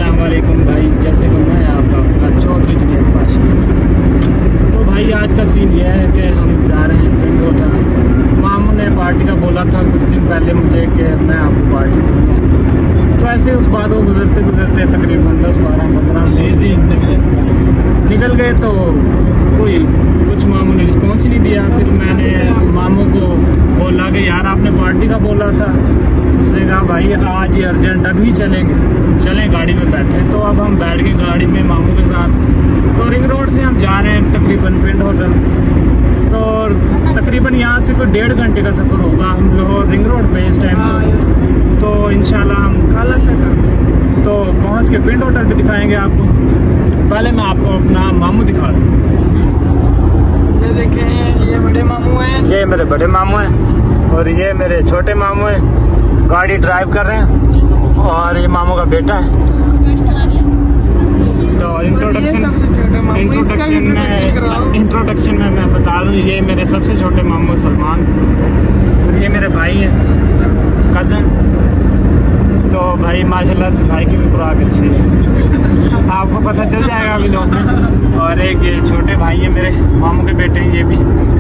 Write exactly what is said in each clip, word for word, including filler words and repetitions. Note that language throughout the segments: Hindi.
अस्सलाम वालेकुम भाई, जैसे कि मैं आपका अपना चौधरी जुनैद पाशा। तो भाई आज का सीन यह है कि हम जा रहे हैं पिंड होटल। मामू ने पार्टी का बोला था कुछ दिन पहले मुझे कि मैं आपको पार्टी दूँगा, तो ऐसे उस बात को गुजरते गुजरते तकरीबन दस बारह पंद्रह बीस दिन निकल गए। तो कोई कुछ मामू ने रिस्पॉन्स नहीं दिया। फिर मैंने मामू को बोला कि यार आपने पार्टी का बोला था। उसने कहा भाई आज ही अर्जेंट अभी चलेंगे, चलें गाड़ी में बैठे। तो अब हम बैठ गए गाड़ी में मामू के साथ। तो रिंग रोड से हम जा रहे हैं तकरीबन पिंड होटल। तो तकरीबन यहाँ से कोई डेढ़ घंटे का सफ़र होगा हम लोग रिंग रोड पे इस टाइम। तो तो इंशाल्लाह हम काला शक्कर तो पहुँच के पिंड होटल पे दिखाएंगे आपको। पहले मैं आपको अपना मामू दिखा दूँ। ये देखें, ये बड़े मामू हैं, ये मेरे बड़े मामू हैं और ये मेरे छोटे मामू हैं। गाड़ी ड्राइव कर रहे हैं और ये मामू का बेटा है। तो इंट्रोडक्शन इंट्रोडक्शन में इंट्रोडक्शन में मैं बता दूं, ये मेरे सबसे छोटे मामू सलमान और ये मेरे भाई हैं कज़न। तो भाई माशाल्लाह से भाई की भी खुराक अच्छी है, आपको पता चल जाएगा अभी लोग में। और एक ये छोटे भाई है मेरे मामू के बेटे हैं, ये भी।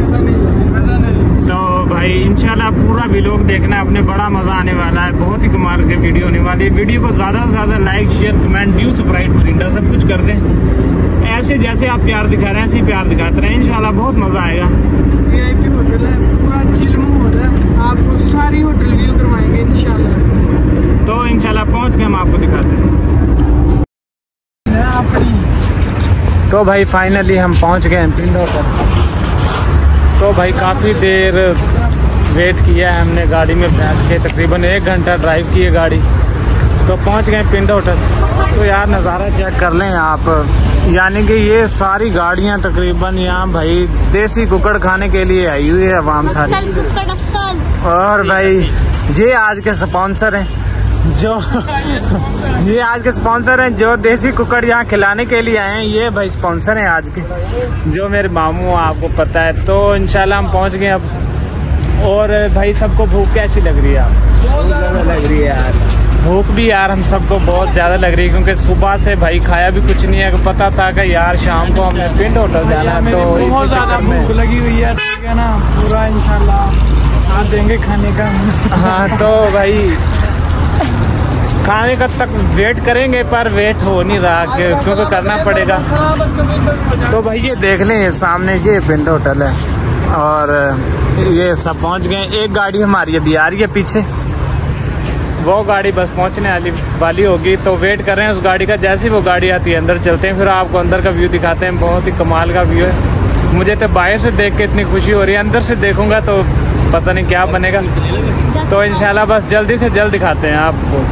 तो भाई इंशाल्लाह पूरा व्लॉग देखना है, अपने बड़ा मज़ा आने वाला है। बहुत ही कमाल की वीडियो होने वाली है। वीडियो को ज़्यादा से ज़्यादा like share comment view subscribe मरिंडा सब कुछ कर दें। ऐसे जैसे आप प्यार दिखा रहे हैं ऐसे ही प्यार दिखाते रहे, इंशाल्लाह बहुत मज़ा आएगा। वीआईपी होटल है, पूरा चिल माहौल है, आपको सारी होटल व्यू करवाएंगे इंशाल्लाह। तो इंशाल्लाह पहुँच के हम आपको दिखाते हैं। तो भाई फाइनली हम पहुँच गए हैं पिंड होटल। तो भाई काफ़ी देर वेट किया है हमने गाड़ी में बैठ के, तकरीबन एक घंटा ड्राइव की है गाड़ी। तो पहुंच गए पिंड होटल। तो यार नज़ारा चेक कर लें आप, यानी कि ये सारी गाड़ियां तकरीबन यहाँ भाई देसी कुकड़ खाने के लिए आई हुई है आवाम सारी। और भाई ये आज के स्पॉन्सर हैं जो ये आज के स्पॉन्सर हैं जो देसी कुकड़ यहाँ खिलाने के लिए आए हैं। ये भाई स्पॉन्सर हैं आज के, जो मेरे मामू आपको पता है। तो इंशाल्लाह हम पहुँच गए अब। और भाई सबको भूख कैसी लग रही है? आप बहुत ज़्यादा लग रही है यार, भूख भी यार हम सबको बहुत ज़्यादा लग रही है, क्योंकि सुबह से भाई खाया भी कुछ नहीं है। पता था कि यार शाम को हमने पिंड होटल जाना है, तो बहुत ज़्यादा भूख लगी हुई है, ठीक है ना। पूरा इंशाल्लाह साथ देंगे खाने का। हाँ तो भाई खाने का तक वेट करेंगे, पर वेट हो नहीं रहा क्योंकि करना पड़ेगा। तो भाई ये देख लें, ये सामने ये पिंड होटल है और ये सब पहुंच गए। एक गाड़ी हमारी अभी आ रही है पीछे, वो गाड़ी बस पहुंचने वाली वाली होगी। तो वेट कर रहे हैं उस गाड़ी का, जैसी वो गाड़ी आती है अंदर चलते हैं, फिर आपको अंदर का व्यू दिखाते हैं। बहुत ही कमाल का व्यू है। मुझे तो बाहर से देख के इतनी खुशी हो रही है, अंदर से देखूंगा तो पता नहीं क्या बनेगा। तो इंशाल्लाह बस जल्दी से जल्द दिखाते हैं आपको।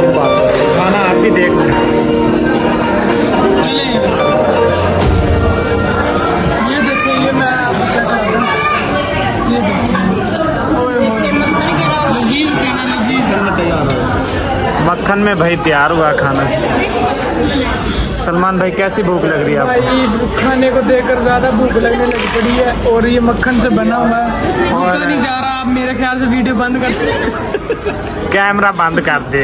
फिर बात, खाना आप भी देख लें। ये देखिए, ये मैं आपको चेक कर रहा हूँ, ये लजीज खाना, लजीज तैयार है। मक्खन में भाई तैयार हुआ खाना। सलमान भाई कैसी भूख लग रही है आपको? भाई खाने को देखकर ज़्यादा भूख लगने लग पड़ी है और ये मक्खन से बना हुआ है और नहीं जा रहा। आप मेरे ख्याल से वीडियो बंद कर, कैमरा बंद कर दे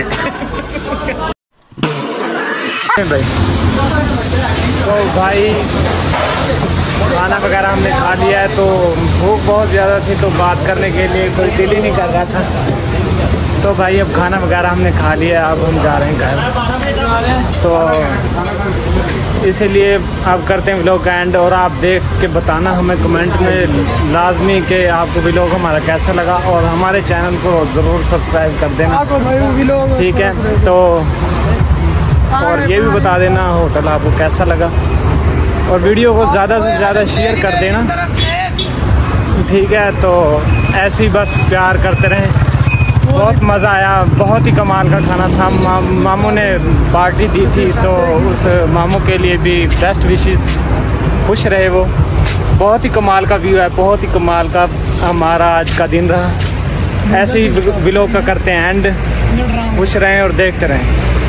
भाई। तो भाई खाना वगैरह हमने खा लिया है, तो भूख बहुत ज़्यादा थी तो बात करने के लिए कोई दिल ही नहीं कर रहा था। तो भाई अब खाना वगैरह हमने खा लिया, अब हम जा रहे हैं घर। तो इसीलिए अब करते हैं व्लॉग का एंड, और आप देख के बताना हमें कमेंट में लाजमी कि आपको व्लॉग हमारा कैसा लगा, और हमारे चैनल को ज़रूर सब्सक्राइब कर देना, ठीक है। तो और ये भी बता देना होटल आपको कैसा लगा, और वीडियो को ज़्यादा से ज़्यादा शेयर कर देना, ठीक है। तो ऐसे ही बस प्यार करते रहें। बहुत मज़ा आया, बहुत ही कमाल का खाना था। मा, मामू ने पार्टी दी थी, तो उस मामू के लिए भी बेस्ट विशेस, खुश रहे वो। बहुत ही कमाल का व्यू है, बहुत ही कमाल का हमारा आज का दिन रहा। ऐसे ही व्लॉग का करते हैं एंड, खुश रहें और देखते रहें।